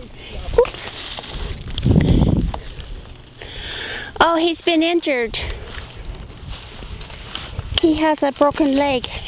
Oops. Oh, he's been injured. He has a broken leg.